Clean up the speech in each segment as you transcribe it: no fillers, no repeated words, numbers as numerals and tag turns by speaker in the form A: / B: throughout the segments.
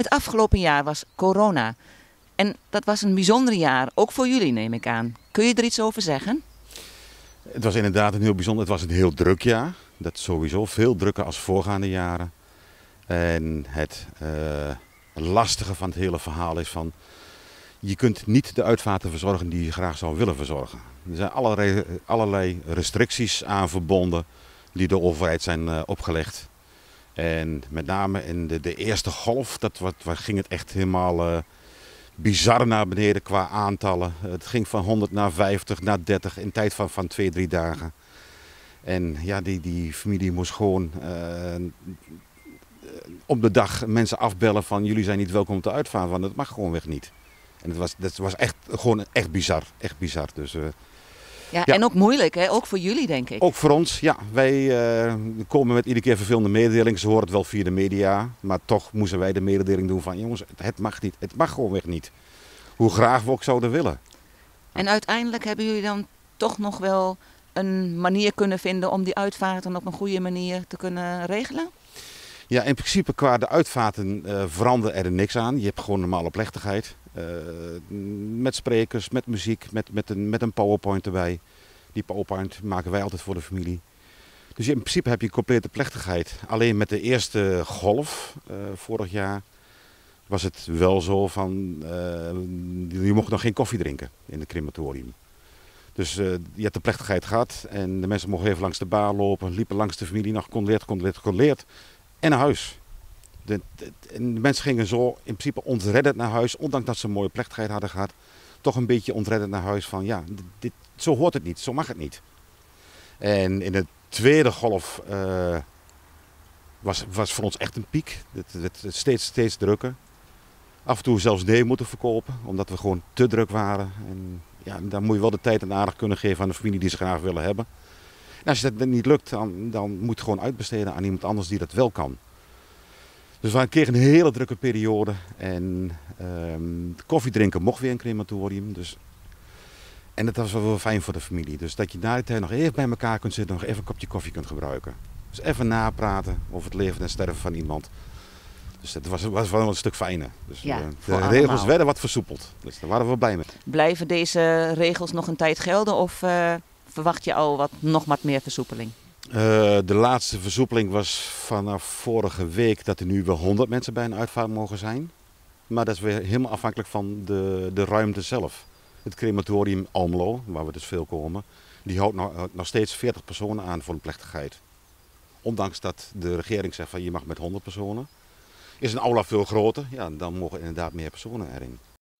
A: Het afgelopen jaar was corona. En dat was een bijzonder jaar, ook voor jullie neem ik aan. Kun je er iets over zeggen?
B: Het was inderdaad een heel bijzonder, het was een heel druk jaar. Dat sowieso, veel drukker als voorgaande jaren. En het lastige van het hele verhaal is van, je kunt niet de uitvaarten verzorgen die je graag zou willen verzorgen. Er zijn allerlei restricties aan verbonden die door de overheid zijn opgelegd. En met name in de eerste golf, ging het echt helemaal bizar naar beneden qua aantallen. Het ging van 100 naar 50, naar 30 in tijd van 2-3 dagen. En ja, die familie moest gewoon op de dag mensen afbellen van jullie zijn niet welkom te uitvaarten, want dat mag gewoonweg niet. En dat was echt gewoon echt bizar. Echt bizar. Dus,
A: ja, en ook moeilijk, hè? Ook voor jullie denk ik.
B: Ook voor ons, ja. Wij komen met iedere keer vervelende mededelingen. Ze horen het wel via de media, maar toch moesten wij de mededeling doen van jongens, het mag niet. Het mag gewoonweg niet. Hoe graag we ook zouden willen.
A: En uiteindelijk hebben jullie dan toch nog wel een manier kunnen vinden om die uitvaarten op een goede manier te kunnen regelen?
B: Ja, in principe qua de uitvaarten veranderde er niks aan. Je hebt gewoon normale plechtigheid. Met sprekers, met muziek, met een PowerPoint erbij. Die PowerPoint maken wij altijd voor de familie. Dus in principe heb je een complete plechtigheid. Alleen met de eerste golf vorig jaar was het wel zo van, je mocht nog geen koffie drinken in het crematorium. Dus je hebt de plechtigheid gehad en de mensen mochten even langs de bar lopen, liepen langs de familie, nog gecondoleerd en naar huis. De mensen gingen zo in principe ontreddend naar huis, ondanks dat ze een mooie plechtigheid hadden gehad. Toch een beetje ontreddend naar huis van ja, zo hoort het niet, zo mag het niet. En in de tweede golf was voor ons echt een piek. Het steeds drukker. Af en toe zelfs nee moeten verkopen, omdat we gewoon te druk waren. En ja, dan moet je wel de tijd en aandacht kunnen geven aan de familie die ze graag willen hebben. En als je dat niet lukt, dan moet je gewoon uitbesteden aan iemand anders die dat wel kan. Dus we kregen een hele drukke periode en koffie drinken mocht weer in het crematorium. Dus, en dat was wel fijn voor de familie. Dus dat je na die tijd nog even bij elkaar kunt zitten, nog even een kopje koffie kunt gebruiken. Dus even napraten over het leven en sterven van iemand. Dus dat was wel een stuk fijner. Dus
A: ja,
B: de regels werden wat versoepeeld. Dus daar waren we blij mee.
A: Blijven deze regels nog een tijd gelden of verwacht je al nog wat meer versoepeling?
B: De laatste versoepeling was vanaf vorige week dat er nu wel 100 mensen bij een uitvaart mogen zijn. Maar dat is weer helemaal afhankelijk van de ruimte zelf. Het crematorium Almelo, waar we dus veel komen, die houdt nog steeds 40 personen aan voor een plechtigheid. Ondanks dat de regering zegt van je mag met 100 personen. Is een aula veel groter, ja, dan mogen inderdaad meer personen erin.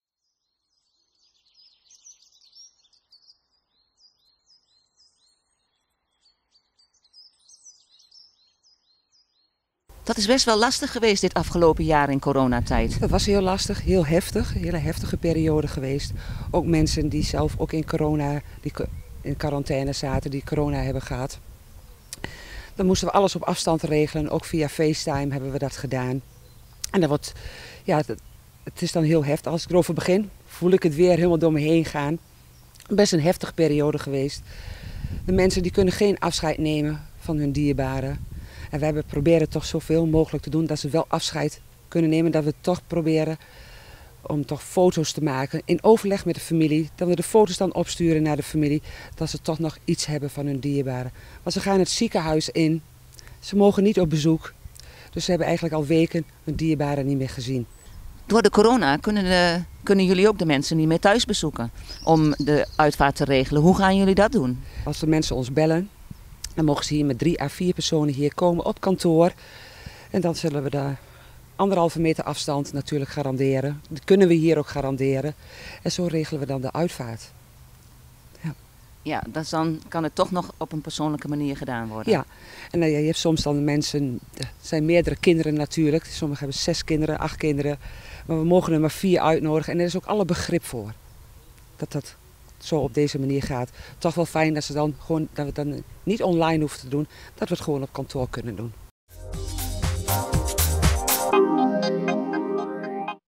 A: Dat is best wel lastig geweest dit afgelopen jaar in coronatijd.
C: Dat was heel lastig, heel heftig, een hele heftige periode geweest. Ook mensen die zelf ook in quarantaine zaten, die corona hebben gehad. Dan moesten we alles op afstand regelen, ook via FaceTime hebben we dat gedaan. En dat wordt, ja, het is dan heel heftig. Als ik erover begin, voel ik het weer helemaal door me heen gaan. Best een heftige periode geweest. De mensen die kunnen geen afscheid nemen van hun dierbaren. En wij hebben proberen toch zoveel mogelijk te doen dat ze wel afscheid kunnen nemen. Dat we toch proberen om toch foto's te maken in overleg met de familie. Dat we de foto's dan opsturen naar de familie. Dat ze toch nog iets hebben van hun dierbaren. Want ze gaan het ziekenhuis in. Ze mogen niet op bezoek. Dus ze hebben eigenlijk al weken hun dierbaren niet meer gezien.
A: Door de corona kunnen jullie ook de mensen niet meer thuis bezoeken om de uitvaart te regelen. Hoe gaan jullie dat doen?
C: Als de mensen ons bellen, dan mogen ze hier met 3 à 4 personen hier komen op kantoor. En dan zullen we daar 1,5 meter afstand natuurlijk garanderen. Dat kunnen we hier ook garanderen. En zo regelen we dan de uitvaart.
A: Ja, dan kan het toch nog op een persoonlijke manier gedaan worden.
C: Ja, en je hebt soms dan mensen, er zijn meerdere kinderen natuurlijk. Sommigen hebben 6 kinderen, 8 kinderen. Maar we mogen er maar 4 uitnodigen. En er is ook alle begrip voor. Dat zo op deze manier gaat. Toch wel fijn dat we het dan niet online hoeven te doen. Dat we het gewoon op kantoor kunnen doen.